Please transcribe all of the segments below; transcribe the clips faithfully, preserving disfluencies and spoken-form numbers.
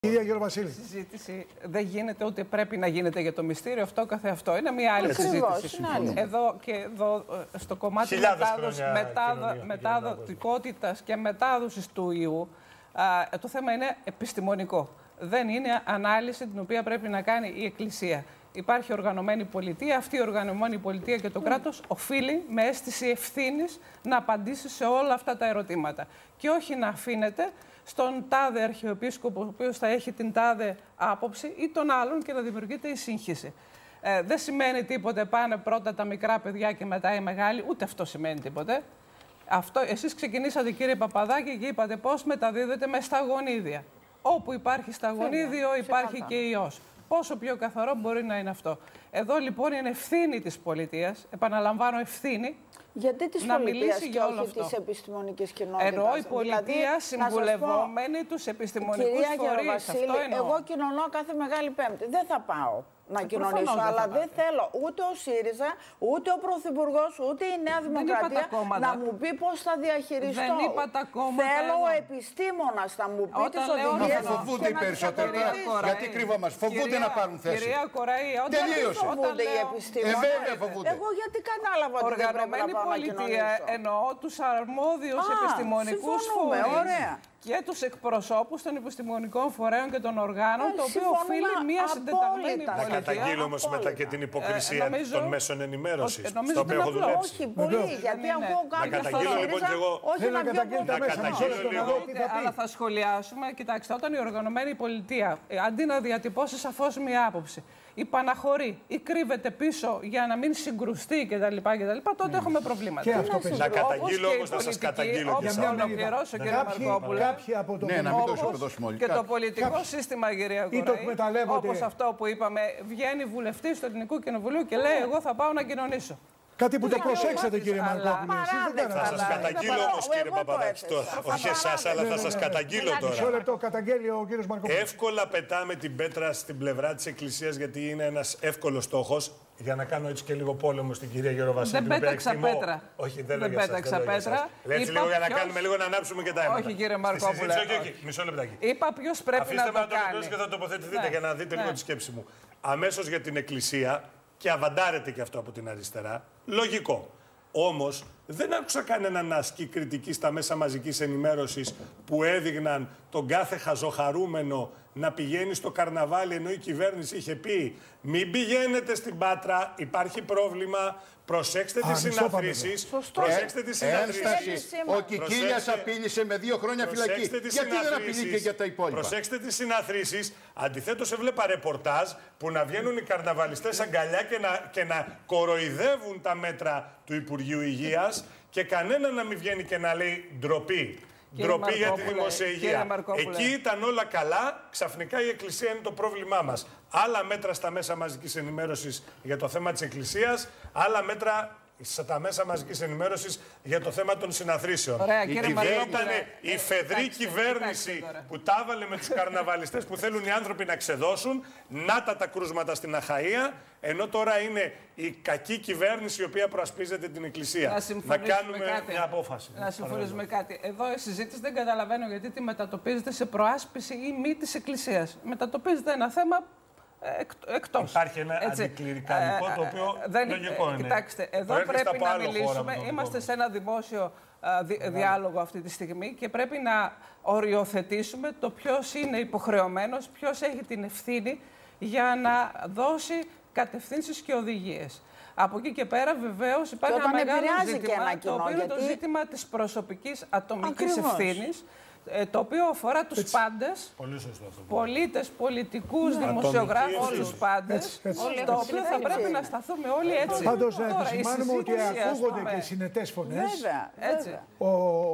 Κυρία Γεροβασίλη. Η συζήτηση δεν γίνεται ούτε πρέπει να γίνεται για το μυστήριο αυτό καθεαυτό. Είναι μια άλλη Ακριβώς, συζήτηση. άλλη. Εδώ και εδώ στο κομμάτι μεταδοτικότητας και μετάδοσης του ιού, α, το θέμα είναι επιστημονικό. Δεν είναι ανάλυση την οποία πρέπει να κάνει η Εκκλησία. Υπάρχει οργανωμένη πολιτεία. Αυτή η οργανωμένη πολιτεία και το κράτος οφείλει με αίσθηση ευθύνης να απαντήσει σε όλα αυτά τα ερωτήματα. Και όχι να αφήνεται στον τάδε αρχιεπίσκοπο, ο οποίος θα έχει την τάδε άποψη, ή τον άλλον και να δημιουργείται η σύγχυση. Ε, δεν σημαίνει τίποτε, πάνε πρώτα τα μικρά παιδιά και μετά οι μεγάλοι, ούτε αυτό σημαίνει τίποτε. Αυτό, εσείς ξεκινήσατε, κύριε Παπαδάκη, και είπατε πώς μεταδίδεται με σταγονίδια. Όπου υπάρχει σταγονίδιο υπάρχει και ιός. Πόσο πιο καθαρό μπορεί να είναι αυτό. Εδώ λοιπόν είναι ευθύνη της πολιτείας, επαναλαμβάνω ευθύνη, γιατί της να πολιτείας μιλήσει και για όλο όχι αυτό. Της επιστημονικής κοινότητας. Ενώ η πολιτεία δηλαδή, συμβουλευόμενη πω, τους επιστημονικούς φορείς. Αυτό εννοώ. Εγώ κοινωνώ κάθε Μεγάλη Πέμπτη. Δεν θα πάω να κοινωνήσω, αλλά δεν θέλω ούτε ο ΣΥΡΙΖΑ, ούτε ο Πρωθυπουργός, ούτε η Νέα Δημοκρατία να μου πει πώς θα διαχειριστώ. Δεν είπα τα κόμματα. Θέλω ο επιστήμονας να μου πει τις οδηγίες. Δεν φοβούνται οι περισσότεροι. Γιατί κρύβομαστε, φοβούνται να πάρουν θέση. Κυρία Κοραή, όταν τελείωσε. Φοβούνται οι επιστήμονες. Ε, βέβαια φοβούνται. Εγώ γιατί κατάλαβα ότι δεν πρέπει να πάω να κοινωνήσω. Εννοώ τους αρμόδιους επιστημονικούς φορείς και τους εκπροσώπους των επιστημονικών φορέων και των οργάνων, ε, το οποίο οφείλει μία συντεταγμένη πολιτεία. Να καταγγείλω όμως μετά και την υποκρισία ε, νομίζω, των μέσων ενημέρωσης, ε, στο οποίο έχω δουλέψει. Όχι, πολύ, γιατί ακούω κάποιους... Να καταγγείλω λοιπόν και εγώ... Όχι να καταγγείλω λίγο... Αλλά θα σχολιάσουμε. Κοιτάξτε, όταν η οργανωμένη πολιτεία, αντί να διατυπώσει σαφώς μία άποψη, υπαναχωρεί ή κρύβεται πίσω για να μην συγκρουστεί κτλ. τότε έχουμε προβλήματα. Να καταγγείλω όμως, να σας καταγγείλω και σας. Να ολοκληρώσω, κύριε Μαρκόπουλε. Από το ναι, να μην το ισοπεδώσουμε όλοι. Και το πολιτικό κάποιοι... σύστημα, κυρία Κοραή, όπως αυτό που είπαμε, βγαίνει βουλευτής του Ελληνικού Κοινοβουλίου και λέει: εγώ θα πάω να κοινωνήσω. Κάτι που το προσέξατε, κύριε Μαρκόπουλε. Θα σας καταγγείλω όμως, κύριε Παπαδάκη, όχι εσάς, αλλά θα σας καταγγείλω τώρα. Μισό λεπτό, καταγγέλει ο κύριος Μαρκόπουλος. Εύκολα πετάμε την πέτρα στην πλευρά της Εκκλησίας, γιατί είναι ένας εύκολος στόχος. Για να κάνω έτσι και λίγο πόλεμο στην κυρία Γεροβασίλη. Δεν πέταξα πέτρα. Όχι, δεν, δεν πέταξα πέτρα. Έτσι λίγο για να κάνουμε λίγο να ανάψουμε και τα αίματα. Όχι, κύριε Μαρκόπουλε. Όχι, όχι, μισό λεπτάκι. Είπα ποιος πρέπει Αφήστε να το κάνει. Αφήστε με να το και θα τοποθετηθείτε για να δείτε λίγο τη σκέψη μου. Αμέσως για την Εκκλησία, και αβαντάρεται και αυτό από την αριστερά, λογικό. Όμως δεν άκουσα κανέναν να ασκεί κριτική στα μέσα μαζικής ενημέρωσης που έδειχναν τον κάθε χαζοχαρούμενο να πηγαίνει στο καρναβάλι, ενώ η κυβέρνηση είχε πει μην πηγαίνετε στην Πάτρα, υπάρχει πρόβλημα, προσέξτε τις συναθρήσεις, προσέξτε τις συναθρήσεις. Ο Κικίλιας απείλησε με δύο χρόνια φυλακή. Γιατί δεν απειλεί και για τα υπόλοιπα. Προσέξτε τις συναθρήσεις. Αντιθέτως έβλεπα ρεπορτάζ που να βγαίνουν οι καρναβαλιστές αγκαλιά και να, και να κοροϊδεύουν τα μέτρα του Υπουργείου Υγείας και κανένα να μην βγαίνει και να λέει ντροπή. Ντροπή για τη δημόσια υγεία. Εκεί ήταν όλα καλά, ξαφνικά η Εκκλησία είναι το πρόβλημά μας. Άλλα μέτρα στα μέσα μαζικής ενημέρωσης για το θέμα της Εκκλησίας, άλλα μέτρα στα μέσα μαζικής ενημέρωσης για το θέμα των συναθρήσεων. Ωραία, η ήταν η φεδρή κυβέρνηση που τα έβαλε με τους καρναβαλιστές που θέλουν οι άνθρωποι να ξεδώσουν, να τα τα κρούσματα στην Αχαΐα, ενώ τώρα είναι η κακή κυβέρνηση η οποία προασπίζεται την Εκκλησία. Να, να κάνουμε κάτι. μια απόφαση. Να συμφωνήσουμε κάτι. Εδώ η συζήτηση δεν καταλαβαίνω γιατί τη μετατοπίζεται σε προάσπιση ή μη της Εκκλησίας. Μετατοπίζεται ένα θέμα Εκ, εκτός. Υπάρχει ένα έτσι, αντικληρικαλικό ε, το οποίο δεν, λογικό είναι. Κοιτάξτε, εδώ Προέρχεται πρέπει να μιλήσουμε. Είμαστε σε ένα δημόσιο α, δι, διάλογο αυτή τη στιγμή και πρέπει να οριοθετήσουμε το ποιος είναι υποχρεωμένος, ποιος έχει την ευθύνη για να δώσει κατευθύνσεις και οδηγίες. Από εκεί και πέρα βεβαίως υπάρχει ένα μεγάλο ζήτημα, ένα κοινό, το οποίο γιατί... είναι το ζήτημα της προσωπικής ατομικής ευθύνης, το οποίο αφορά τους έτσι, πάντες, πολίτες, πολιτικούς, ναι, δημοσιογράφους, όλους τους πάντες, το οποίο θα πρέπει να σταθούμε όλοι έτσι. Πάντως να επισημάνουμε ότι ακούγονται και συνετές φωνές. Βέβαια, έτσι. Ο,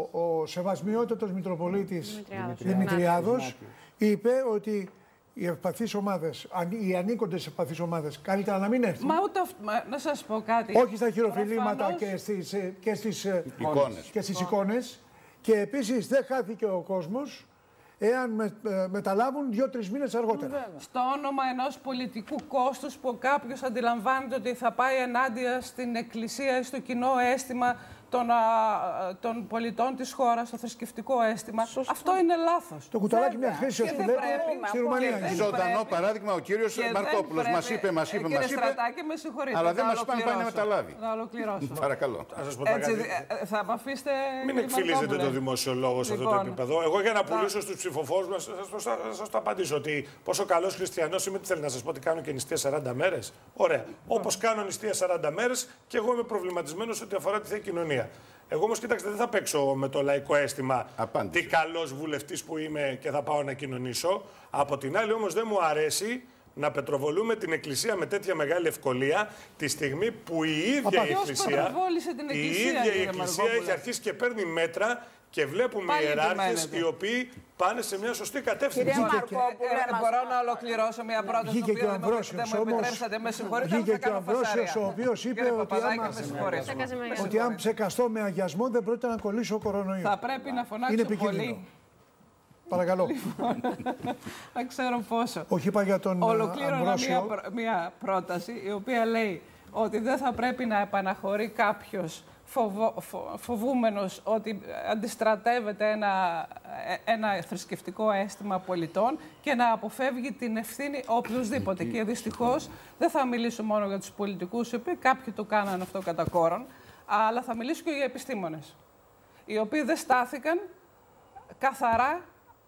ο Σεβασμιότατος Μητροπολίτης Δημητριάδος είπε ότι οι ευπαθείς ομάδες, οι ανήκοντες ευπαθείς ομάδες, καλύτερα να μην έρθουν. Μα ούτε αυτό, μα, να σας πω κάτι. Όχι στα χειροφιλήματα προφανώς... και στις, και στις εικόνες. Και στις εικόνες. Και επίσης δεν χάθηκε ο κόσμος εάν με, ε, μεταλάβουν δύο-τρεις μήνες αργότερα. Στο όνομα ενός πολιτικού κόστους που κάποιος αντιλαμβάνεται ότι θα πάει ενάντια στην Εκκλησία ή στο κοινό αίσθημα των, α, των πολιτών της χώρας, το θρησκευτικό αίσθημα. Σωστό. Αυτό είναι λάθος. Το κουταλάκι μια χρήση που λέτε στη Ρουμανία. Ζωντανό παράδειγμα ο κύριος Μαρκόπουλος. Μας είπε, μας είπε, μας είπε. Αλλά δεν μας πάνε να μεταλάβει. Να ολοκληρώσω. Παρακαλώ. Έτσι, θα με αφήσετε. Μην εκφυλίζετε το δημόσιο λόγο σε αυτό το επίπεδο. Εγώ για να πουλήσω στους ψηφοφόρους μας θα σας το απαντήσω ότι πόσο καλός χριστιανός είμαι, τι θέλει να σας πω ότι κάνω και νηστεία σαράντα μέρες. Ωραία. Όπως κάνω νηστεία σαράντα μέρες και εγώ είμαι προβληματισμένος ό,τι αφορά τη θεία κοινωνία. Εγώ όμως, κοίταξτε, δεν θα παίξω με το λαϊκό αίσθημα τι καλός βουλευτής που είμαι και θα πάω να κοινωνήσω. Από την άλλη όμως δεν μου αρέσει να πετροβολούμε την Εκκλησία με τέτοια μεγάλη ευκολία τη στιγμή που η ίδια η Εκκλησία, η ίδια η Εκκλησία έχει αρχίσει και παίρνει μέτρα και βλέπουμε ιεράρχες οι οποίοι πάνε σε μια σωστή κατεύθυνση. Κυρία Μαρκόπουλε, μπορώ να ολοκληρώσω μια πρόταση που δεν μου επιτρέψατε, με συγχωρείτε, βγήκε και ο Αμβρόσιος, ο οποίος είπε ότι αν ψεκαστώ με αγιασμό δεν πρόκειται να κολλήσω κορονοϊό. Θα πρέπει να φωνάξω πολύ. Παρακαλώ. Δεν ξέρω πόσο. Όχι, είπα για τον Ολοκλήρωνα μια, μια πρόταση η οποία λέει ότι δεν θα πρέπει να επαναχωρεί κάποιος φοβο, φο, φοβούμενος ότι αντιστρατεύεται ένα, ένα θρησκευτικό αίσθημα πολιτών και να αποφεύγει την ευθύνη οποιοδήποτε. Και δυστυχώς δεν θα μιλήσω μόνο για τους πολιτικούς, οι οποίοι κάποιοι το κάνανε αυτό κατά κόρον, αλλά θα μιλήσω και για επιστήμονες, οι οποίοι δεν στάθηκαν καθαρά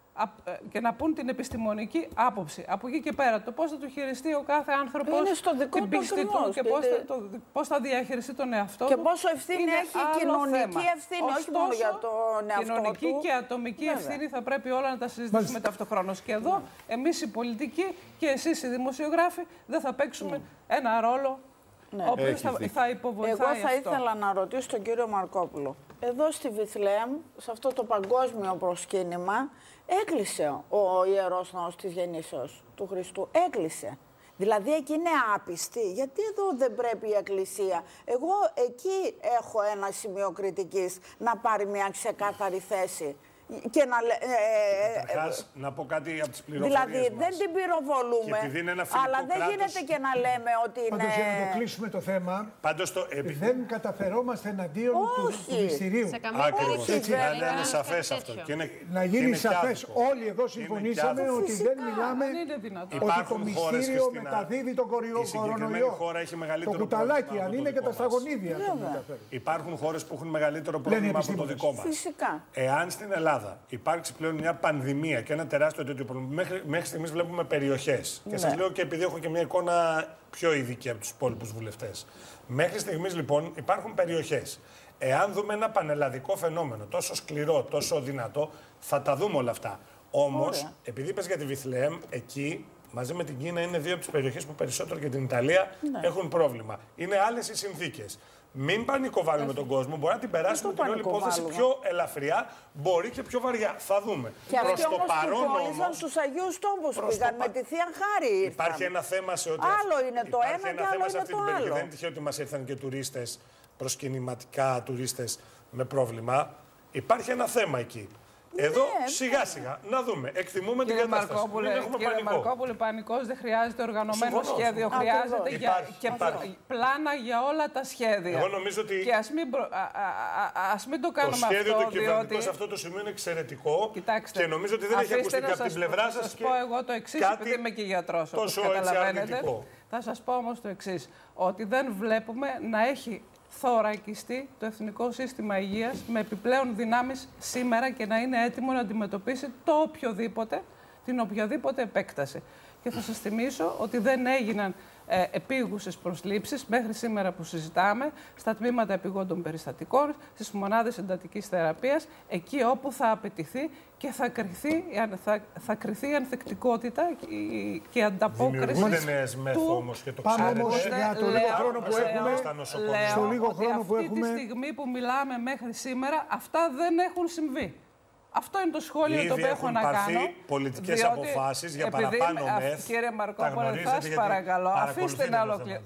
και να πούν την επιστημονική άποψη. Από εκεί και πέρα, το πώς θα το χειριστεί ο κάθε άνθρωπος, την πίστη του και πώς θα, το, πώς θα διαχειριστεί τον εαυτό και του. Και πόσο ευθύνη έχει η κοινωνική θέμα. ευθύνη, Ωστόσο, όχι μόνο για τον εαυτό κοινωνική του. και ατομική Βέβαια. ευθύνη θα πρέπει όλα να τα συζητήσουμε ταυτοχρόνως. Και εδώ, εμείς οι πολιτικοί και εσείς οι δημοσιογράφοι, δεν θα παίξουμε mm. ένα ρόλο ναι. ο οποίος θα, θα υποβοηθάει Εγώ θα αυτό. ήθελα να ρωτήσω τον κύριο Μαρκόπουλο. Εδώ στη Βιθλεέμ, σε αυτό το παγκόσμιο προσκύνημα, έκλεισε ο Ιερός Ναός της Γεννήσεως του Χριστού. Έκλεισε. Δηλαδή εκεί είναι άπιστη. Γιατί εδώ δεν πρέπει η Εκκλησία? Εγώ εκεί έχω ένα σημείο κριτικής να πάρει μια ξεκάθαρη θέση. Και να, ε, Καταρχάς, να πω κάτι από τις πληροφορίες Δηλαδή μας. δεν την πυροβολούμε, αλλά δεν κράτος... γίνεται και να λέμε ότι είναι... Πάντως, για να το κλείσουμε το θέμα, Πάντως, το... δεν καταφερόμαστε εναντίον του, του μυστηρίου. Ακριβώς. Έτσι, να είναι σαφές αυτό. Και είναι, να γίνει σαφές. Όλοι εδώ συμφωνήσαμε ότι δεν μιλάμε ότι το μυστήριο μεταδίδει τον κορονοϊό. Το κουταλάκι, αν είναι και τα σταγονίδια. Υπάρχουν χώρες που έχουν μεγαλύτερο πρόβλημα από το δικό μας. Φυσικά. Εάν στην Ελλάδα υπάρξει πλέον μια πανδημία και ένα τεράστιο τέτοιο πρόβλημα, μέχρι, μέχρι στιγμής βλέπουμε περιοχές. Ναι. Και σας λέω και επειδή έχω και μια εικόνα πιο ειδική από τους υπόλοιπους βουλευτές. Μέχρι στιγμής λοιπόν υπάρχουν περιοχές. Εάν δούμε ένα πανελλαδικό φαινόμενο τόσο σκληρό, τόσο δυνατό, θα τα δούμε όλα αυτά. Όμως, Ωραία. επειδή είπες για τη Βιθλεέμ, εκεί μαζί με την Κίνα είναι δύο από τις περιοχές που περισσότερο και την Ιταλία ναι. έχουν πρόβλημα. Είναι άλλες οι συνθήκες. Μην πανικοβάλλουμε τον κόσμο. Μπορεί να την περάσουμε την όλη υπόθεση πιο ελαφριά, μπορεί και πιο βαριά. Θα δούμε. Και αυτοί όμως κουβόλησαν στους Αγίους Τόπους πήγαν με τη Θεία Χάρη. Υπάρχει ένα θέμα σε ό,τι άλλο είναι το ένα και άλλο είναι το άλλο. Δεν είναι τυχαίο ότι μας ήρθαν και τουρίστες, προσκυνηματικά τουρίστες με πρόβλημα. Υπάρχει ένα θέμα εκεί. Εδώ ναι, σιγά ναι. σιγά να δούμε. Εκτιμούμε κύριε την κατάσταση. Μαρκόπουλε, Μην έχουμε κύριε πανικό. Μαρκόπουλε, πανικός δεν χρειάζεται οργανωμένο Συμφωνώ. σχέδιο. Συμφωνώ. Χρειάζεται για, υπάρχει, και υπάρχει. πλάνα για όλα τα σχέδια. Εγώ νομίζω ότι. Και ας μην, προ... α, α, α, ας μην το κάνουμε αυτό. Το σχέδιο αυτό, το κυβερνητικό διότι... σε αυτό το σημείο είναι εξαιρετικό. Κοιτάξτε, και νομίζω ότι δεν έχει ακουστεί από την πλευρά σας. Θα σας πω εγώ το εξής, επειδή είμαι και γιατρός. Τόσο έτσι αρνητικό. Θα σας πω όμως το εξής. Ότι δεν βλέπουμε να έχει θωρακιστεί το Εθνικό Σύστημα Υγείας με επιπλέον δυνάμεις σήμερα και να είναι έτοιμο να αντιμετωπίσει το οποιοδήποτε, την οποιαδήποτε επέκταση. Και θα σας θυμίσω ότι δεν έγιναν ε, επίγουσες προσλήψεις μέχρι σήμερα που συζητάμε στα τμήματα επιγόντων περιστατικών, στις μονάδες εντατικής θεραπείας, εκεί όπου θα απαιτηθεί και θα κριθεί, θα, θα κριθεί η ανθεκτικότητα και η ανταπόκριση. Δημιουργούνται νέες μέθο όμως και το ξέρετε. Πάμε όμως για το λίγο χρόνο που έχουμε. Στο λίγο χρόνο που έχουμε. Αυτή τη στιγμή που μιλάμε μέχρι σήμερα, αυτά δεν έχουν συμβεί. Αυτό είναι το σχόλιο το οποίο έχω να κάνω. Ήδη έχουν πάρθει πολιτικές αποφάσεις για παραπάνω μεθ. Κύριε Μαρκόπουλε, θα σας παρακαλώ, αφήστε να ολοκληρώσω.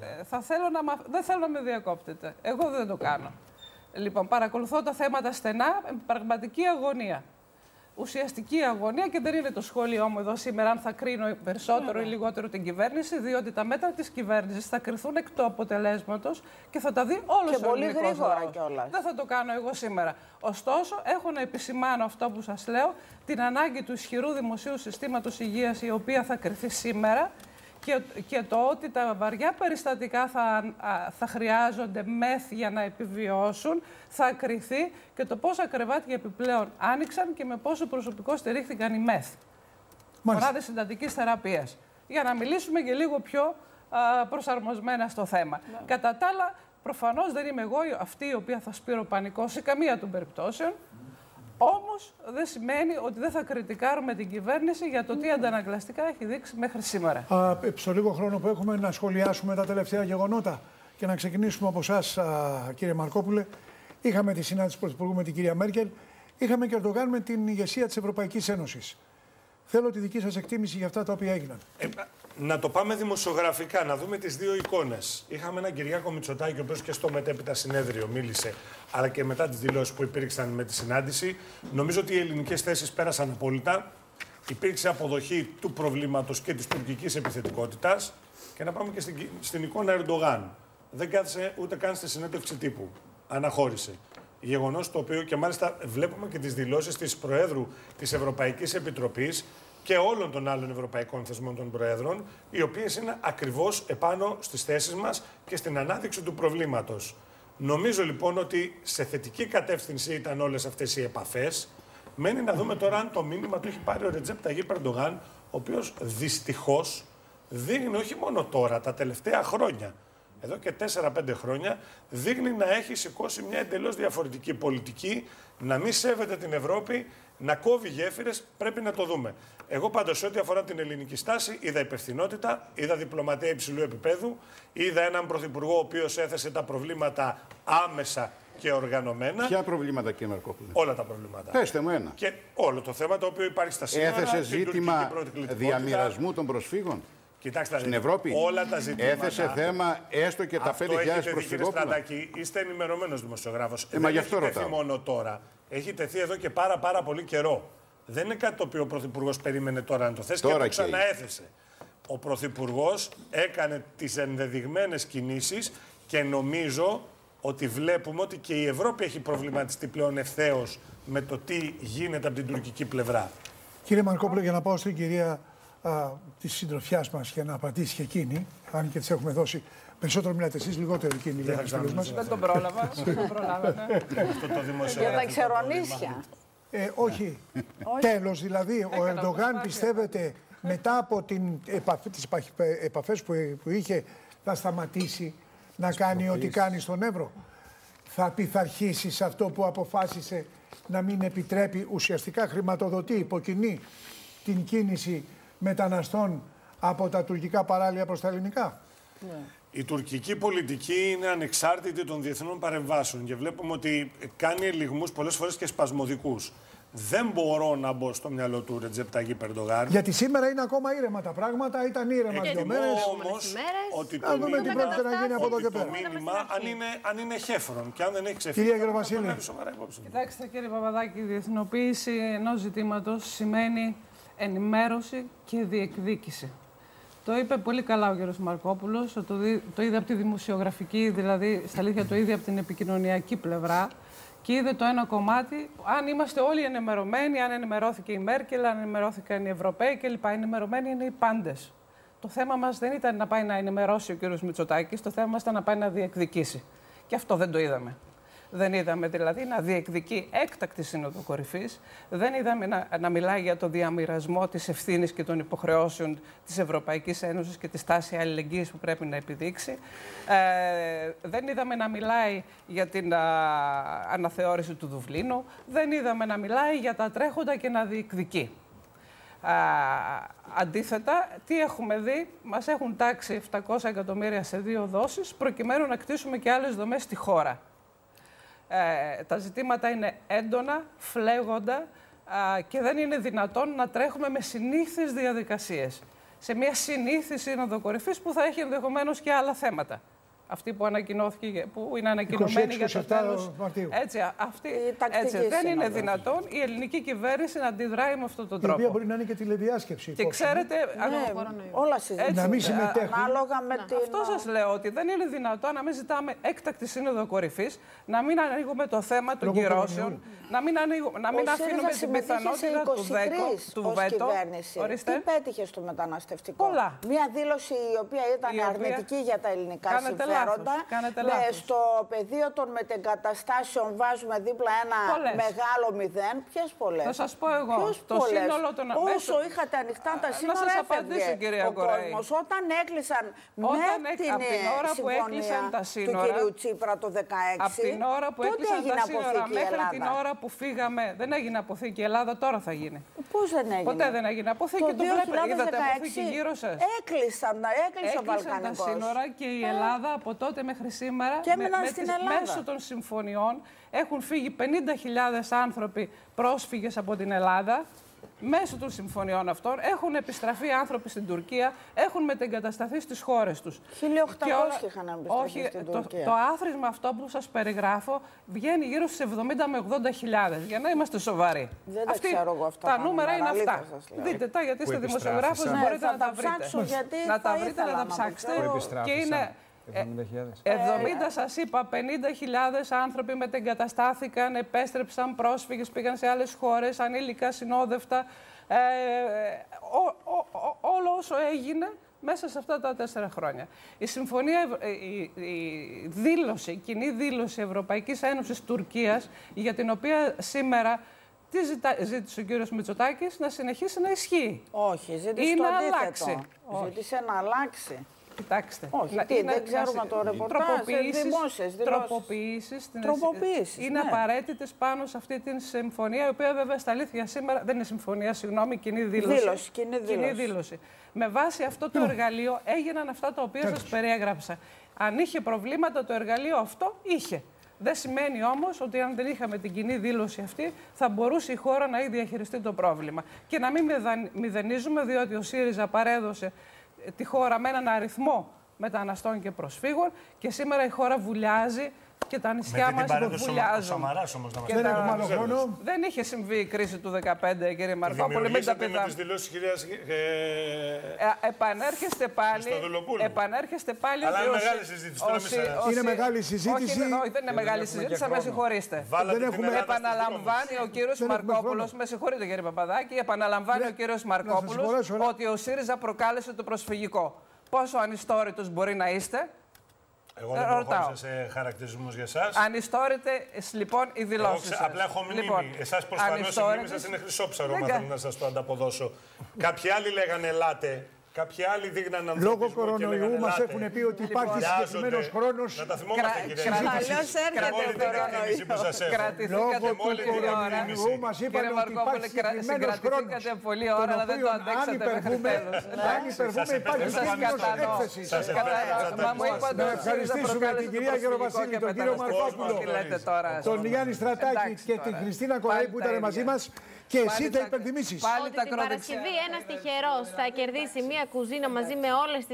Δεν θέλω να με διακόπτετε. Εγώ δεν το κάνω. Λοιπόν, παρακολουθώ τα θέματα στενά, με πραγματική αγωνία. ουσιαστική αγωνία και δεν είναι το σχόλιο μου εδώ σήμερα αν θα κρίνω περισσότερο ή λιγότερο την κυβέρνηση, διότι τα μέτρα της κυβέρνησης θα κριθούν εκ του αποτελέσματος και θα τα δει όλος ο ελληνικός λαός. Δεν θα το κάνω εγώ σήμερα. Ωστόσο, έχω να επισημάνω αυτό που σας λέω, την ανάγκη του ισχυρού δημοσίου συστήματος υγείας, η οποία θα κριθεί σήμερα. Και, και το ότι τα βαριά περιστατικά θα, θα χρειάζονται μεθ για να επιβιώσουν, θα κριθεί και το πόσα κρεβάτια επιπλέον άνοιξαν και με πόσο προσωπικό στηρίχθηκαν οι μεθ. Μονάδες συντατικής θεραπείας. Για να μιλήσουμε και λίγο πιο α, προσαρμοσμένα στο θέμα. Ναι. Κατά τα άλλα, προφανώς δεν είμαι εγώ αυτή η οποία θα σπείρω πανικό σε καμία των περιπτώσεων. Όμως δεν σημαίνει ότι δεν θα κριτικάρουμε την κυβέρνηση για το τι αντανακλαστικά έχει δείξει μέχρι σήμερα. Α, στο λίγο χρόνο που έχουμε να σχολιάσουμε τα τελευταία γεγονότα και να ξεκινήσουμε από εσάς, κύριε Μαρκόπουλε. Είχαμε τη συνάντηση του Πρωθυπουργού με την κυρία Μέρκελ. Είχαμε και Ερντογάν με την ηγεσία της Ευρωπαϊκής Ένωσης. Θέλω τη δική σας εκτίμηση για αυτά τα οποία έγιναν. Ε, να το πάμε δημοσιογραφικά, να δούμε τις δύο εικόνες. Είχαμε έναν Κυριάκο Μητσοτάκη, ο οποίος και στο μετέπειτα συνέδριο μίλησε, αλλά και μετά τις δηλώσεις που υπήρξαν με τη συνάντηση. Νομίζω ότι οι ελληνικές θέσεις πέρασαν απόλυτα. Υπήρξε αποδοχή του προβλήματος και της τουρκικής επιθετικότητας. Και να πάμε και στην, στην εικόνα Ερντογάν. Δεν κάθισε ούτε καν στη συνέντευξη τύπου. Αναχώρησε. Γεγονός το οποίο και μάλιστα βλέπουμε και τις δηλώσεις της Προέδρου της Ευρωπαϊκής Επιτροπής και όλων των άλλων ευρωπαϊκών θεσμών των Προέδρων, οι οποίες είναι ακριβώς επάνω στις θέσεις μας και στην ανάδειξη του προβλήματος. Νομίζω λοιπόν ότι σε θετική κατεύθυνση ήταν όλες αυτές οι επαφές. Μένει να δούμε τώρα αν το μήνυμα το έχει πάρει ο Ρετζέπ Ταγίπ Ερντογάν, ο οποίος δυστυχώς δείχνει όχι μόνο τώρα, τα τελευταία χρόνια, εδώ και τέσσερα πέντε χρόνια, δείχνει να έχει σηκώσει μια εντελώς διαφορετική πολιτική, να μην σέβεται την Ευρώπη, να κόβει γέφυρες, πρέπει να το δούμε. Εγώ πάντως, ό,τι αφορά την ελληνική στάση, είδα υπευθυνότητα, είδα διπλωματία υψηλού επίπεδου, είδα έναν πρωθυπουργό ο οποίος έθεσε τα προβλήματα άμεσα και οργανωμένα. Ποια προβλήματα, κύριε Μαρκόπουλε? Όλα τα προβλήματα. Πέστε μου ένα. Και όλο το θέμα το οποίο υπάρχει στα σύνορα. Έθεσε ζήτημα διαμοιρασμού των προσφύγων. Κοιτάξτε, στην Ευρώπη. Όλα τα ζητήματα. Έθεσε θέμα έστω και τα πέντε χιλιάδες προσφυγόπουλα. Είστε ενημερωμένος δημοσιογράφος. Ε, Δεν έχει τεθεί μόνο τώρα. Έχει τεθεί εδώ και πάρα, πάρα πολύ καιρό. Δεν είναι κάτι το οποίο ο Πρωθυπουργός περίμενε τώρα να το θέσει και το ξαναέθεσε. Ο Πρωθυπουργός έκανε τις ενδεδειγμένες κινήσεις και νομίζω ότι βλέπουμε ότι και η Ευρώπη έχει προβληματιστεί πλέον ευθέως με το τι γίνεται από την τουρκική πλευρά. Κύριε Μαρκόπουλο, για να πάω στην κυρία τη συντροφιά μα για να απαντήσει και εκείνη, αν και τη έχουμε δώσει. Περισσότερο μιλάτε εσείς, λιγότερο εκείνη. Δεν, δεν τον πρόλαβα. Για τα ξερονίσια. Ε, όχι. Τέλος, δηλαδή, ο Ερντογάν πιστεύετε μετά από την επαφή, τις επαφές που, που είχε θα σταματήσει να κάνει ό,τι κάνει στον Εύρο? Θα πειθαρχήσει σε αυτό που αποφάσισε να μην επιτρέπει, ουσιαστικά χρηματοδοτεί, υποκινεί την κίνηση μεταναστών από τα τουρκικά παράλια προς τα ελληνικά? Ναι. Η τουρκική πολιτική είναι ανεξάρτητη των διεθνών παρεμβάσεων και βλέπουμε ότι κάνει ελιγμούς πολλές φορές και σπασμωδικούς. Δεν μπορώ να μπω στο μυαλό του Ρετζέπ Ταγίπ Ερντογάν. Γιατί σήμερα είναι ακόμα ήρεμα τα πράγματα, ήταν ήρεμα δύο μέρες. Όμως, ότι το μήνυμα, τι πρόκειται να γίνει από εδώ και πέρα. Το μήνυμα, αν είναι, αν είναι χέφρον και αν δεν έχει ξεφύγει, κυρία Γεροβασίλη. Κοιτάξτε, κύριε Παπαδάκη, η διεθνοποίηση ενός ζητήματος σημαίνει ενημέρωση και διεκδίκηση. Το είπε πολύ καλά ο κ. Μαρκόπουλος, το, το είδε από τη δημοσιογραφική, δηλαδή στα αλήθεια το είδε από την επικοινωνιακή πλευρά και είδε το ένα κομμάτι, αν είμαστε όλοι ενημερωμένοι, αν ενημερώθηκε η Μέρκελ, αν ενημερώθηκαν οι Ευρωπαίοι κλπ. Ενημερωμένοι είναι οι πάντες. Το θέμα μας δεν ήταν να πάει να ενημερώσει ο κ. Μητσοτάκης, το θέμα μας ήταν να πάει να διεκδικήσει. Και αυτό δεν το είδαμε. Δεν είδαμε δηλαδή να διεκδικεί έκτακτη σύνοδο κορυφής. Δεν είδαμε να, να μιλάει για το διαμοιρασμό της ευθύνης και των υποχρεώσεων της Ευρωπαϊκής Ένωσης και τη στάση αλληλεγγύης που πρέπει να επιδείξει. Ε, δεν είδαμε να μιλάει για την α, αναθεώρηση του Δουβλίνου. Δεν είδαμε να μιλάει για τα τρέχοντα και να διεκδικεί. Α, αντίθετα, τι έχουμε δει? Μας έχουν τάξει επτακόσια εκατομμύρια σε δύο δόσεις προκειμένου να κτίσουμε και άλλες δομές στη χώρα. Ε, τα ζητήματα είναι έντονα, φλέγοντα α, και δεν είναι δυνατόν να τρέχουμε με συνήθεις διαδικασίες σε μια συνήθη σύνοδο κορυφής που θα έχει ενδεχομένως και άλλα θέματα. αυτή που ανακοινώθηκε, που είναι ανακοινωμένη για το τέλος. Έτσι, αυτή, έτσι, δεν είναι δυνατόν η ελληνική κυβέρνηση να αντιδράει με αυτόν τον τρόπο. Η οποία μπορεί να είναι και τηλεδιάσκεψη. Και ξέρετε, ναι, όλα συζητούν. Να μην συμμετέχουν. Ανάλογα με την... Αυτό σας λέω, ότι δεν είναι δυνατόν να μην ζητάμε έκτακτη σύνοδο κορυφής, να μην ανοίγουμε το θέμα των κυρώσεων, να μην, ανοίγουμε, να μην αφήνουμε την πιθανότητα του βέτο. Τι πέτυχε στο μεταναστευτικό? Πολλά. Μία δήλωση η οποία ήταν η αρνητική οποία... για τα ελληνικά Κάνετε συμφέροντα. Ναι, στο πεδίο των μετεγκαταστάσεων βάζουμε δίπλα ένα πολλές. μεγάλο μηδέν. Ποιες πολλές? Θα σας πω εγώ. Το σύνολο των... Όσο είχατε ανοιχτά τα σύνορα, να σας απαντήσω, κυρία Κοραή. Όταν έκλεισαν Όταν με εκ, την από την ώρα που έκλεισαν τα σύνορα, του κυρίου Τσίπρα το δεκαέξι, από την ώρα που έκλεισαν τα σύνορα μέχρι την ώρα που φύγαμε, δεν έγινε αποθήκη η Ελλάδα, τώρα θα γίνει. Πώς δεν έγινε? Ποτέ δεν έγινε αποθήκη. Το, το βλέπετε, είδατε αποθήκη γύρω σας. Έκλεισαν, έκλεισε ο Βαλκανικός. Τα σύνορα και η Ελλάδα από τότε μέχρι σήμερα, και με, με τις, μέσω των συμφωνιών, έχουν φύγει πενήντα χιλιάδες άνθρωποι πρόσφυγες από την Ελλάδα. Μέσω των συμφωνιών αυτών έχουν επιστραφεί άνθρωποι στην Τουρκία, έχουν μετεγκατασταθεί στις χώρες τους. χίλια οκτακόσιοι είχαν επιστραφεί όχι, στην το, Τουρκία. Το άθροισμα αυτό που σας περιγράφω βγαίνει γύρω στις εβδομήντα με ογδόντα χιλιάδες, για να είμαστε σοβαροί. Δεν τα Αυτή, ξέρω εγώ αυτά. Τα νούμερα είναι αυτά. Δείτε τα, γιατί είστε δημοσιογράφος, ναι, μπορείτε να τα βρείτε. Να τα βρείτε, να τα ψάξετε. Και είναι... εβδομήντα σας είπα, πενήντα χιλιάδες άνθρωποι μετεγκαταστάθηκαν, επέστρεψαν πρόσφυγες, πήγαν σε άλλες χώρες, ανήλικα, συνόδευτα. Ε, ό, ό, ό, όλο όσο έγινε μέσα σε αυτά τα τέσσερα χρόνια. Η συμφωνία, η, η δήλωση, η κοινή δήλωση Ευρωπαϊκής Ένωσης Τουρκίας, για την οποία σήμερα τι ζητά, ζήτησε ο κύριος Μητσοτάκης, να συνεχίσει να ισχύει. Όχι, ζήτησε το αντίθετο. Ζήτησε να αλλάξει. Κοιτάξτε, όχι, τι, είναι, δεν ξέρουμε το ρεπορτάζ, δημόσιες τροποποιήσεις, τροποποιήσεις είναι ναι. απαραίτητες πάνω σε αυτή τη συμφωνία, η οποία βέβαια στα αλήθεια σήμερα δεν είναι συμφωνία, συγγνώμη, κοινή δήλωση. Δήλωση, κοινή δήλωση. Κοινή δήλωση. Με βάση αυτό το εργαλείο έγιναν αυτά τα οποία σας περιέγραψα. Αν είχε προβλήματα το εργαλείο αυτό, είχε. Δεν σημαίνει όμως ότι αν δεν είχαμε την κοινή δήλωση αυτή, θα μπορούσε η χώρα να διαχειριστεί το πρόβλημα. Και να μην μηδενίζουμε, διότι ο ΣΥΡΙΖΑ παρέδωσε τη χώρα με έναν αριθμό μεταναστών και προσφύγων και σήμερα η χώρα βουλιάζει και τα νησιά μας βουλιάζουν. Δεν τα... έχουμε άλλο χρόνο. Δεν είχε συμβεί η κρίση του δεκαπέντε, κύριε Μαρκόπουλε. Μην τα πείτε. Με τις δηλώσεις κυρίας... Ε... Ε, επανέρχεστε πάλι... Επανέρχεστε πάλι... Αλλά είναι μεγάλη συζήτηση. Όσοι, όσοι... Είναι μεγάλη συζήτηση. Όχι, όχι δεν είναι μεγάλη συζήτηση, θα με συγχωρήσετε. Επαναλαμβάνει ο κύριος Μαρκόπουλος, με συγχωρείτε κύριε Παπαδάκη, επαναλαμβάνει ο κύριος Μαρκόπουλος ότι ο ΣΥΡΙΖΑ προκάλεσε το προσφυγικό. Πόσο ανιστόρητος μπορεί να είστε? Εγώ δεν προχώρησα σε χαρακτηρισμούς για εσάς. Ανιστόρητες λοιπόν οι δηλώσεις σας. Απλά έχω μνήμη. Λοιπόν, εσάς προφανώς η μνήμη σας είναι χρυσόψαρο, μα θέλω να σας το ανταποδώσω. Κάποιοι άλλοι λέγανε ελάτε. Κάποιοι άλλοι δείχναν ανθρώπους. Λόγω κορονοϊού μας έχουν πει ότι υπάρχει συγκεκριμένος χρόνος. Να τα θυμόμαστε, κύριε Καλώς έρχεται ο κορονοϊός. Κρατηθήκατε πολλή ώρα. Μας είπαν ότι υπάρχει συγκεκριμένος χρόνος. Κρατηθήκατε πολλή ώρα, αλλά δεν το αντέξατε μέχρι τέλος. Αν υπερβούμε υπάρχει κίνδυνος έκθεσης. Να ευχαριστήσουμε την κυρία Γεροβασίλη, τον κύριο Μαρκόπουλο, τον Γιάννη Στρατάκη και την Χριστίνα Κοραή που ήταν μαζί μας. Και εσύ τα υπενθυμίσεις. Ότι την Παρασκευή ένας τυχερός θα κερδίσει μία κουζίνα μαζί με όλες τις